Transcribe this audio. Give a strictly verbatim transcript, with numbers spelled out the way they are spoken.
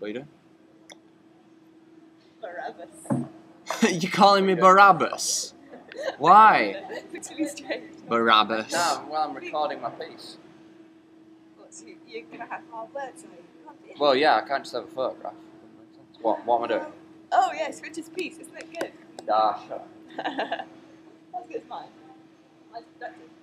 are you doing? Barabbas. You're calling me Barabbas? Why? It's really strange. Barabbas. No, well, I'm recording my piece. What, so you- you're going to have hard words, are you? Can't be- Well, yeah, I can't just have a photograph. What, what am I doing? Oh, yeah, it's Richard's piece. Isn't it good? Ah, shut up. That's good as mine. Mine's productive.